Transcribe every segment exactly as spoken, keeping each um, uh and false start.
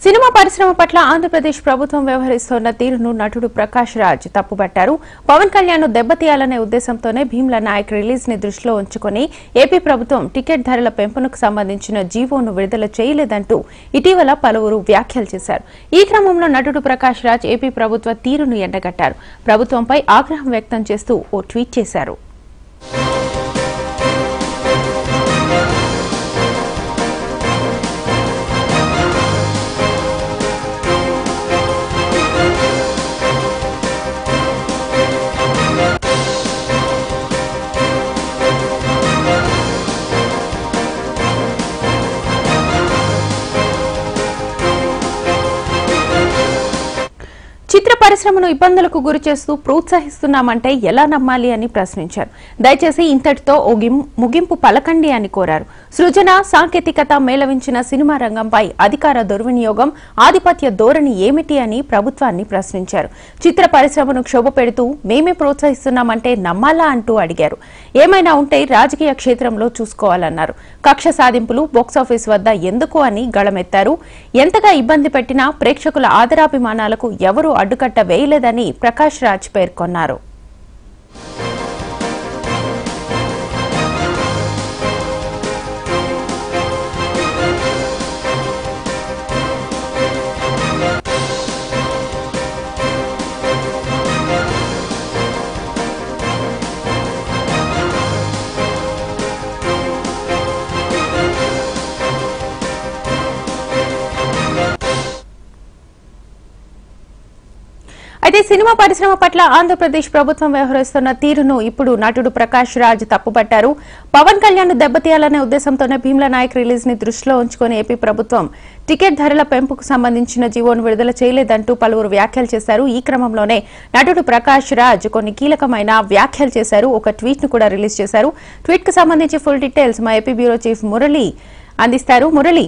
Cinema పరిశ్రమ పట్ల ఆంధ్రప్రదేశ్ ప్రభుత్వం వ్యవహరిస్తున్న తీరును నటుడు ప్రకాష్ రాజ్ తప్పుపట్టారు. పవన్ కళ్యాణ్ దెబ్బతీయాలనే ఉద్దేశంతోనే భీమ్లా నాయక్ రిలీజ్ ని దృష్టిలో ఉంచుకుని ఏపీ ప్రభుత్వం టికెట్ ధరల పెంపునకు సంబంధించిన జీవోను విడుదల చేయలేదంటూ ఇటీవల పలువురు వ్యాఖ్యలు చేశారు. ఈ క్రమంలో నటుడు ప్రకాష్ రాజ్ ఏపీ ప్రభుత్వ తీరును ఎండగట్టారు. ప్రభుత్వంపై ఆగ్రహం వ్యక్తం చేస్తూ ఓ ట్వీట్ చేశారు. చిత్ర పరిశ్రమను ఇబ్బందులకు గురి చేస్తూ ప్రోత్సహిస్తున్నామంటే ఎలా నమ్మాలి అని ప్రశ్నించారు. దయచేసి ఇంతటితో ఓ ముగింపు పలకండి అని కోరారు. సృజన, సాంకేతికత మేళవించిన సినిమా రంగంపై అధికార దుర్వినియోగం, ఆధిపత్య ధోరణి ఏమిటి అని ప్రభుత్వాన్ని ప్రశ్నించారు. చిత్ర పరిశ్రమను క్షోభ పెడుతూ మేమే ప్రోత్సహిస్తున్నామంటే నమ్మాలా అంటూ అడిగారు. ఏమైనా ఉంటే రాజకీయ క్షేత్రంలో చూసుకోవాలన్నారు. కక్ష సాధింపులు బాక్సాఫీస్ వద్ద ఎందుకు అని గళమెత్తారు. ఎంతగా ఇబ్బంది పెట్టినా ప్రేక్షకుల ఆదరాభిమానాలకు ఎవరూ అడ్డుకట్ట వేయలేదని ప్రకాష్ రాజ్ పేర్కొన్నారు. అయితే సినిమా పరిశ్రమ పట్ల ఆంధ్రప్రదేశ్ ప్రభుత్వం వ్యవహరిస్తున్న తీరును ఇప్పుడు నటుడు ప్రకాష్ రాజ్ తప్పుపట్టారు. పవన్ కళ్యాణ్ దెబ్బతీయాలనే ఉద్దేశంతోనే భీమ్లా నాయక్ రిలీజ్ ని దృష్టిలో ఉంచుకుని ఏపీ ప్రభుత్వం టికెట్ ధరల పెంపుకు సంబంధించిన జీవోను విడుదల చేయలేదంటూ పలువురు వ్యాఖ్యలు చేశారు. ఈ క్రమంలోనే నటుడు ప్రకాష్ రాజ్ కొన్ని కీలకమైన వ్యాఖ్యలు చేశారు. ఒక ట్వీట్ ను కూడా రిలీజ్ చేశారు. ట్వీట్ కు సంబంధించి ఫుల్ డీటెయిల్స్ మా ఏపీ బ్యూరో చీఫ్ మురళి అందిస్తారు. మురళి,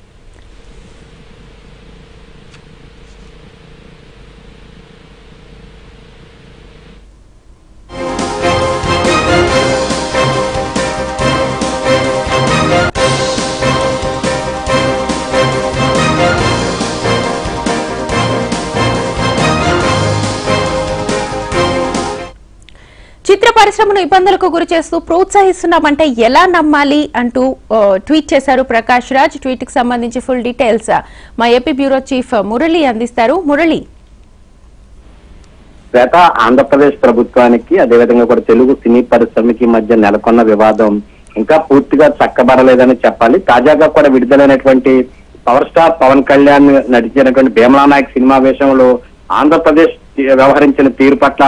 చిత్ర పరిశ్రమను ఇబ్బందులకు గురి చేస్తూ ప్రోత్సహిస్తున్నామంటే ఎలా నమ్మాలి అంటూ ట్వీట్ చేశారు ప్రకాష్ రాజ్. ట్వీట్ కి సంబంధించి ఫుల్ డీటెయిల్స్ మా ఏపీ బ్యూరో చీఫ్ మురళి అందిస్తారు. మురళి, శ్వేత, ఆంధ్రప్రదేశ్ ప్రభుత్వానికి అదేవిధంగా కూడా తెలుగు సినీ పరిశ్రమకి మధ్య నెలకొన్న వివాదం ఇంకా పూర్తిగా చక్కబడలేదని చెప్పాలి. తాజాగా కూడా విడుదలైనటువంటి పవర్ స్టార్ పవన్ కళ్యాణ్ నటించినటువంటి భీమ్లా నాయక్ సినిమా విషయంలో ఆంధ్రప్రదేశ్ వ్యవహరించిన తీరు పట్ల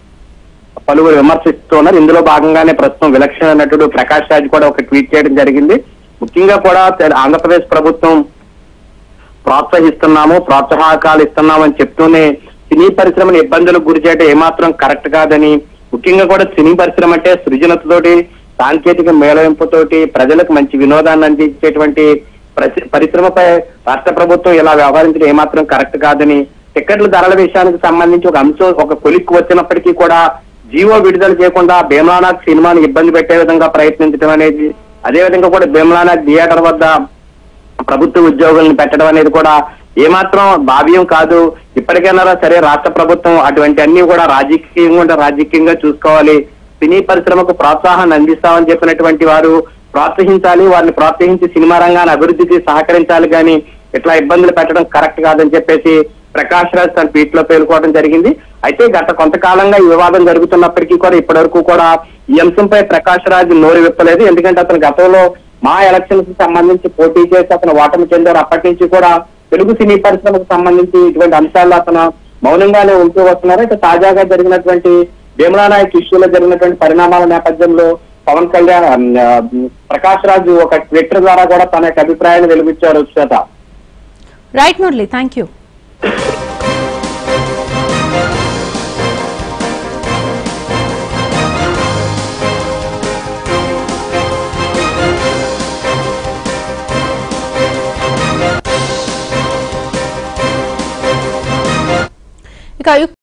పలువురు విమర్శిస్తున్నారు. ఇందులో భాగంగానే ప్రస్తుతం విలక్షణ నటుడు ప్రకాష్ రాజ్ కూడా ఒక ట్వీట్ చేయడం జరిగింది. ముఖ్యంగా కూడా ఆంధ్రప్రదేశ్ ప్రభుత్వం ప్రోత్సహిస్తున్నాము, ప్రోత్సాహకాలు ఇస్తున్నామని చెప్తూనే సినీ పరిశ్రమను ఇబ్బందులకు గురి చేయడం ఏమాత్రం కరెక్ట్ కాదని, ముఖ్యంగా కూడా సినీ పరిశ్రమ అంటే సృజనతతోటి, సాంకేతిక మేళవింపుతోటి ప్రజలకు మంచి వినోదాన్ని అందించేటువంటి పరిశ్రమపై రాష్ట్ర ప్రభుత్వం ఇలా వ్యవహరించడం ఏమాత్రం కరెక్ట్ కాదని, టికెట్ల ధరల విషయానికి సంబంధించి ఒక అంశం ఒక కొలిక్కి వచ్చినప్పటికీ కూడా జీవో విడుదల చేయకుండా భీమ్లా నాయక్ సినిమాని ఇబ్బంది పెట్టే విధంగా ప్రయత్నించడం అనేది, అదేవిధంగా కూడా భీమ్లా నాయక్ థియేటర్ వద్ద ప్రభుత్వ ఉద్యోగులను పెట్టడం అనేది కూడా ఏమాత్రం భావ్యం కాదు. ఇప్పటికైనా సరే రాష్ట్ర ప్రభుత్వం అటువంటి అన్ని కూడా రాజకీయంగా రాజకీయంగా చూసుకోవాలి. సినీ పరిశ్రమకు ప్రోత్సాహాన్ని అందిస్తామని చెప్పినటువంటి వారు ప్రోత్సహించాలి, వారిని ప్రోత్సహించి సినిమా రంగాన్ని అభివృద్ధికి సహకరించాలి, కానీ ఇట్లా ఇబ్బందులు పెట్టడం కరెక్ట్ కాదని చెప్పేసి ప్రకాష్ రాజ్ తన ట్వీట్ లో పేర్కోవడం జరిగింది. అయితే గత కొంతకాలంగా ఈ వివాదం జరుగుతున్నప్పటికీ కూడా ఇప్పటి వరకు కూడా ఈ అంశంపై ప్రకాష్ రాజ్ నోరు విప్పలేదు. ఎందుకంటే అతను గతంలో మా ఎలక్షన్స్ కి సంబంధించి పోటీ చేసి అతను ఓటమి చెందారు. అప్పటి నుంచి కూడా తెలుగు సినీ పరిశ్రమకు సంబంధించి ఇటువంటి అంశాల్లో అతను మౌనంగానే ఉంటూ వస్తున్నారు. అయితే తాజాగా జరిగినటువంటి భీమ్లా నాయక్ ఇష్యూలో జరిగినటువంటి పరిణామాల నేపథ్యంలో పవన్ కళ్యాణ్ ప్రకాష్ రాజ్ ఒక ట్విట్టర్ ద్వారా కూడా తన యొక్క అభిప్రాయాన్ని వెలువచ్చారు. Shweta, right Murali, thank you. ఇక